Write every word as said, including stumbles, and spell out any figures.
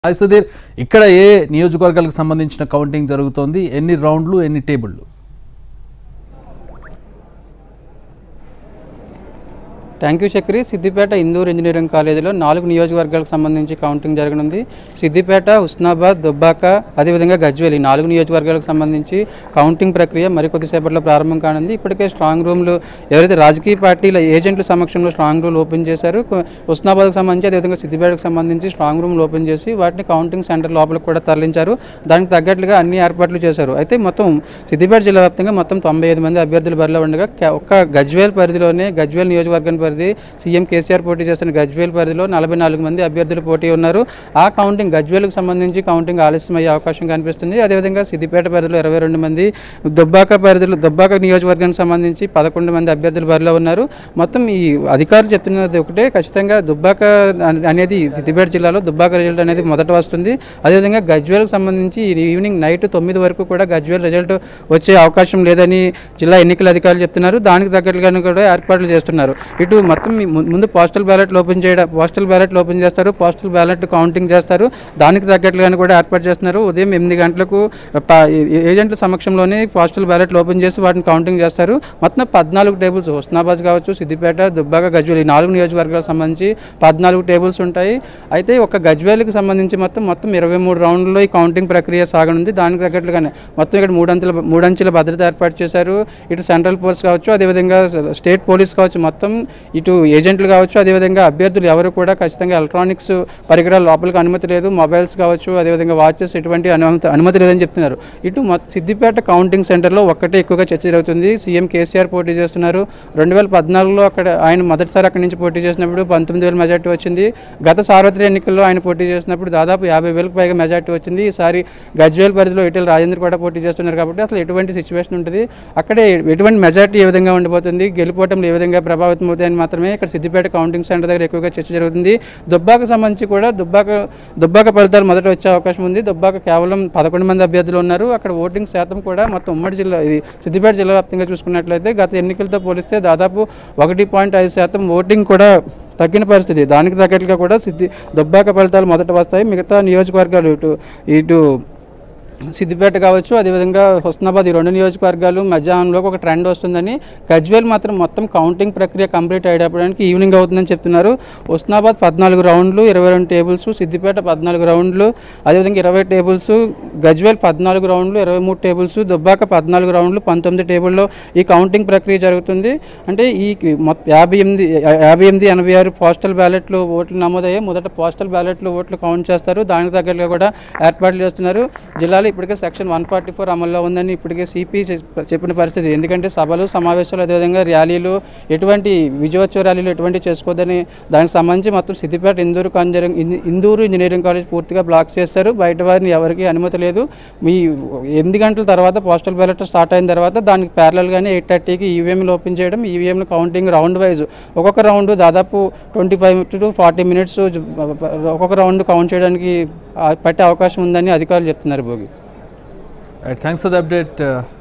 Hi Sudheer, ఇక్కడ ఏ నియోజకవర్గాలకు సంబంధించిన కౌంటింగ్ జరుగుతోంది? ఎన్ని రౌండ్లు, ఎన్ని టేబుల్లు? Thank you Chakri. Siddipet Indur engineering కాలేజీలో నాలుగు నియోజకవర్గాలకు సంబంధించి కౌంటింగ్ జరగనుంది. సిద్దిపేట, హుస్నాబాద్, దుబ్బాక, అదేవిధంగా గజ్వేల్ ఈ నాలుగు నియోజకవర్గాలకు సంబంధించి కౌంటింగ్ ప్రక్రియ మరికొద్దిసేపట్లో ప్రారంభం కానుంది. ఇప్పటికే స్ట్రాంగ్ రూమ్లు ఎవరైతే రాజకీయ పార్టీల ఏజెంట్ల సమక్షంలో స్ట్రాంగ్ రూమ్ ఓపెన్ చేశారు. హుస్నాబాద్కు సంబంధించి అదేవిధంగా సిద్దిపేటకు సంబంధించి స్ట్రాంగ్ రూమ్లు ఓపెన్ చేసి వాటిని కౌంటింగ్ సెంటర్ లోపలికి కూడా తరలించారు. దానికి తగ్గట్లుగా అన్ని ఏర్పాట్లు చేశారు. అయితే మొత్తం సిద్దిపేట జిల్లా వ్యాప్తంగా మొత్తం తొంభై ఐదు మంది అభ్యర్థులు బరిలో ఉండగా ఒక్క గజ్వేల్ పరిధిలోనే గజ్వేల్ నియోజకవర్గం పరిధి సీఎం కేసీఆర్ పోటీ చేస్తున్న గజ్వేల్ పరిధిలో నలభై నాలుగు మంది అభ్యర్థులు పోటీ ఉన్నారు. ఆ కౌంటింగ్ గజ్వేల్కు సంబంధించి కౌంటింగ్ ఆలస్యం అయ్యే అవకాశం కనిపిస్తుంది. అదేవిధంగా సిద్దిపేట పరిధిలో ఇరవై రెండు మంది, దుబ్బాక పరిధిలో దుబ్బాక నియోజకవర్గానికి సంబంధించి పదకొండు మంది అభ్యర్థులు బరిలో ఉన్నారు. మొత్తం ఈ అధికారులు చెప్తున్నది ఒకటే, ఖచ్చితంగా దుబ్బాక అనేది సిద్దిపేట జిల్లాలో దుబ్బాక రిజల్ట్ అనేది మొదట వస్తుంది. అదేవిధంగా గజ్వేల్కి సంబంధించి ఈవినింగ్ నైట్ తొమ్మిది వరకు కూడా గజ్వేల్ రిజల్ట్ వచ్చే అవకాశం లేదని జిల్లా ఎన్నికల అధికారులు చెప్తున్నారు. దానికి తగ్గట్లుగాను కూడా ఏర్పాట్లు చేస్తున్నారు. ఇటు మొత్తం ముందు పోస్టల్ బ్యాలెట్లు ఓపెన్ చేయడం పోస్టల్ బ్యాలెట్లు ఓపెన్ చేస్తారు, పోస్టల్ బ్యాలెట్ కౌంటింగ్ చేస్తారు. దానికి తగ్గట్లుగాను కూడా ఏర్పాటు చేస్తున్నారు. ఉదయం ఎనిమిది గంటలకు ఏజెంట్ల సమక్షంలోనే పోస్టల్ బ్యాలెట్లు ఓపెన్ చేసి వాటిని కౌంటింగ్ చేస్తారు. మొత్తం పద్నాలుగు టేబుల్స్ హుస్నాబాద్ కావచ్చు, సిద్దిపేట, దుబ్బాక, గజ్వేల్ ఈ నాలుగు నియోజకవర్గాలకు సంబంధించి పద్నాలుగు టేబుల్స్ ఉంటాయి. అయితే ఒక గజ్వేల్కి సంబంధించి మొత్తం మొత్తం ఇరవై మూడు రౌండ్లో ఈ కౌంటింగ్ ప్రక్రియ సాగనుంది. దానికి తగ్గట్లుగానే మొత్తం ఇక్కడ మూడంచెల మూడంచెల భద్రత ఏర్పాటు చేశారు. ఇటు సెంట్రల్ ఫోర్స్ కావచ్చు, అదేవిధంగా స్టేట్ పోలీస్ కావచ్చు, మొత్తం ఇటు ఏజెంట్లు కావచ్చు, అదేవిధంగా అభ్యర్థులు ఎవరు కూడా ఖచ్చితంగా ఎలక్ట్రానిక్స్ పరికరాలు లోపలికి అనుమతి లేదు. మొబైల్స్ కావచ్చు, అదేవిధంగా వాచెస్ ఎటువంటి అనుమతి అనుమతి లేదని చెప్తున్నారు. ఇటు సిద్దిపేట కౌంటింగ్ సెంటర్లో ఒక్కటే ఎక్కువగా చర్చ జరుగుతుంది. సీఎం కేసీఆర్ పోటీ చేస్తున్నారు. రెండు వేల పద్నాలుగులో అక్కడ ఆయన మొదటిసారి అక్కడి నుంచి పోటీ చేసినప్పుడు పంతొమ్మిది వేల మెజార్టీ వచ్చింది. గత సార్వత్రిక ఎన్నికల్లో ఆయన పోటీ చేసినప్పుడు దాదాపు యాభై వేలకు పైగా మెజార్టీ వచ్చింది. ఈసారి గజ్వేల్ పరిధిలో ఈటెల రాజేంద్ర కూడా పోటీ చేస్తున్నారు. కాబట్టి అసలు ఎటువంటి సిచ్యువేషన్ ఉంటుంది, అక్కడే ఎటువంటి మెజార్టీ ఏ విధంగా ఉండిపోతుంది, గెలుపోవటంలో ఏ విధంగా ప్రభావితం అవుతాయని మాత్రమే ఇక్కడ సిద్దిపేట కౌంటింగ్ సెంటర్ దగ్గర ఎక్కువగా చర్చ జరుగుతుంది. దుబ్బాక సంబంధించి కూడా దుబ్బాక దుబ్బాక ఫలితాలు మొదట వచ్చే అవకాశం ఉంది. దుబ్బాక కేవలం పదకొండు మంది అభ్యర్థులు ఉన్నారు. అక్కడ ఓటింగ్ శాతం కూడా మొత్తం ఉమ్మడి జిల్లా ఇది సిద్దిపేట జిల్లా వ్యాప్తంగా చూసుకున్నట్లయితే గత ఎన్నికలతో పోలిస్తే దాదాపు ఒకటి పాయింట్ ఐదు శాతం ఓటింగ్ కూడా తగ్గిన పరిస్థితి. దానికి తగ్గట్లుగా కూడా సిద్ధి దుబ్బాక ఫలితాలు మొదట వస్తాయి. మిగతా నియోజకవర్గాలు ఇటు ఇటు సిద్దిపేట కావచ్చు, అదేవిధంగా హుస్నాబాద్ ఈ రెండు నియోజకవర్గాలు మధ్యాహ్నంలోకి ఒక ట్రెండ్ వస్తుందని, గజ్వేల్ మాత్రం మొత్తం కౌంటింగ్ ప్రక్రియ కంప్లీట్ అయ్యేటప్పటికి ఈవినింగ్ అవుతుందని చెప్తున్నారు. హుస్నాబాద్ పద్నాలుగు రౌండ్లు, ఇరవై రెండు టేబుల్స్, సిద్దిపేట పద్నాలుగు రౌండ్లు, అదేవిధంగా ఇరవై టేబుల్స్, గజ్వేల్ పద్నాలుగు రౌండ్లు, ఇరవై మూడు టేబుల్స్, దుబ్బాక పద్నాలుగు రౌండ్లు, పంతొమ్మిది టేబుల్లో ఈ కౌంటింగ్ ప్రక్రియ జరుగుతుంది. అంటే ఈ యాభై ఎనిమిది యాభై ఎనిమిది ఎనభై ఆరు పోస్టల్ బ్యాలెట్లు ఓట్లు నమోదయ్యాయి. మొదట పోస్టల్ బ్యాలెట్లు ఓట్లు కౌంట్ చేస్తారు. దానికి తగ్గట్టుగా కూడా ఏర్పాట్లు చేస్తున్నారు. జిల్లాలో ఇప్పటికే సెక్షన్ వన్ ఫార్టీ ఫోర్ అమల్లో ఉందని ఇప్పటికే సిపి చెప్పిన పరిస్థితి. ఎందుకంటే సభలు, సమావేశాలు, అదేవిధంగా ర్యాలీలు, ఎటువంటి విజయోత్సవ ర్యాలీలు ఎటువంటి చేసుకోవద్దని దానికి సంబంధించి మొత్తం సిద్దిపేట ఇందూరు కాంజరింగ్ ఇందూరు ఇంజనీరింగ్ కాలేజ్ పూర్తిగా బ్లాక్ చేస్తారు. బయట వారిని ఎవరికి అనుమతి లేదు. మీ ఎనిమిది గంటల తర్వాత పోస్టల్ బ్యాలెట్ స్టార్ట్ అయిన తర్వాత దానికి ప్యారలల్గానే ఎయిట్ థర్టీకి ఈవీఎంలు ఓపెన్ చేయడం, ఈవీఎంలు కౌంటింగ్ రౌండ్ వైజ్ ఒక్కొక్క రౌండ్ దాదాపు twenty five to forty minutes ఒక్కొక్క రౌండ్ కౌంట్ చేయడానికి పట్టే అవకాశం ఉందని అధికారులు చెప్తున్నారు. Bhogi thanks for the update.